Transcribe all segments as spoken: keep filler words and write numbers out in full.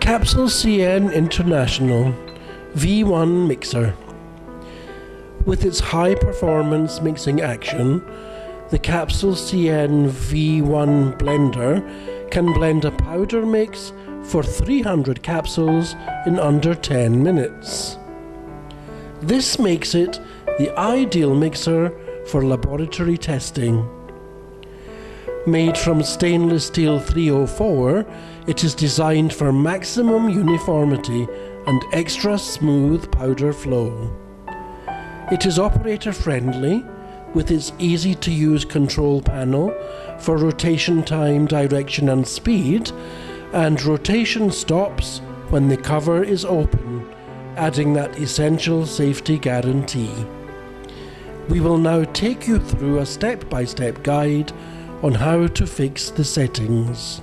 Capsule C N International V one mixer. With its high performance mixing action, the Capsule C N V one blender can blend a powder mix for three hundred capsules in under ten minutes. This makes it the ideal mixer for laboratory testing. Made from stainless steel three oh four, it is designed for maximum uniformity and extra smooth powder flow. It is operator friendly with its easy to use control panel for rotation time, direction and speed, and rotation stops when the cover is open, adding that essential safety guarantee. We will now take you through a step-by-step guide on how to fix the settings.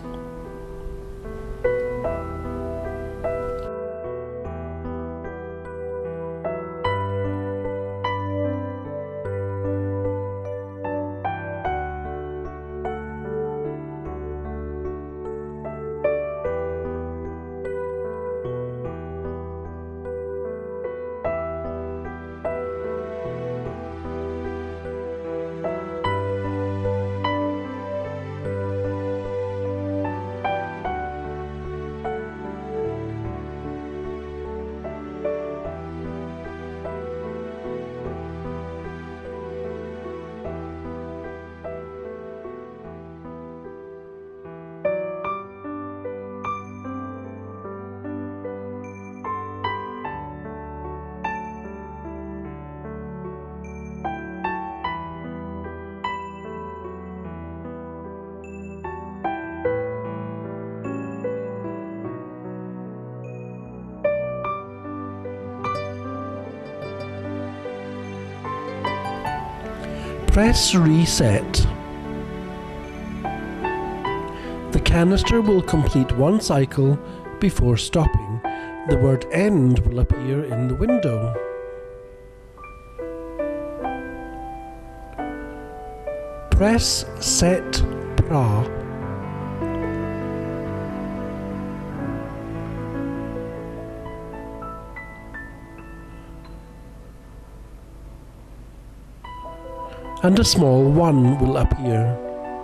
Press reset. The canister will complete one cycle before stopping. The word end will appear in the window. Press set P R A. And a small one will appear.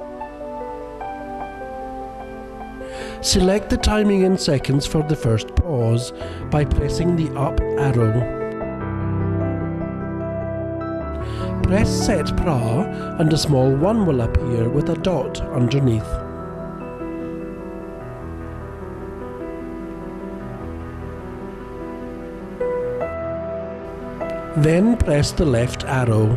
Select the timing in seconds for the first pause by pressing the up arrow. Press set P R A and a small one will appear with a dot underneath. Then press the left arrow.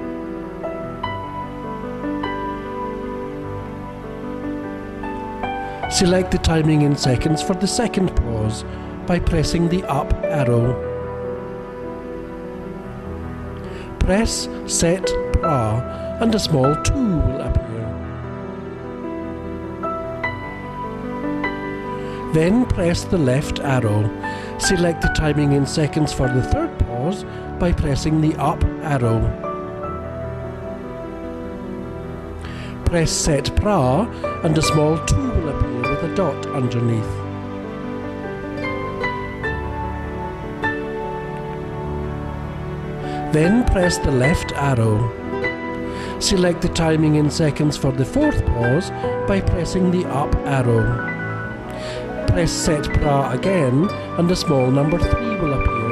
Select the timing in seconds for the second pause by pressing the up arrow. Press set P R A and a small two will appear. Then press the left arrow. Select the timing in seconds for the third pause by pressing the up arrow. Press set P R A and a small two will appear with a dot underneath. Then press the left arrow. Select the timing in seconds for the fourth pause by pressing the up arrow. Press set P R A again and a small number three will appear.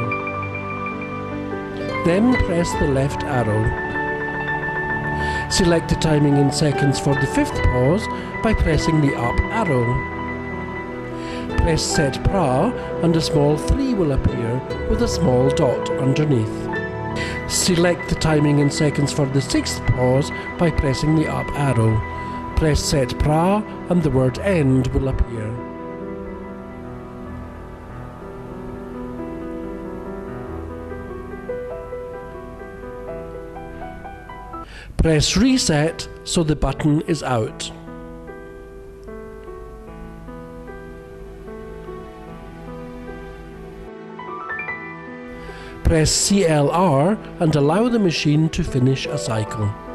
Then press the left arrow. Select the timing in seconds for the fifth pause by pressing the up arrow. Press set P R A and a small three will appear with a small dot underneath. Select the timing in seconds for the sixth pause by pressing the up arrow. Press set P R A and the word end will appear. Press reset so the button is out. Press C L R and allow the machine to finish a cycle.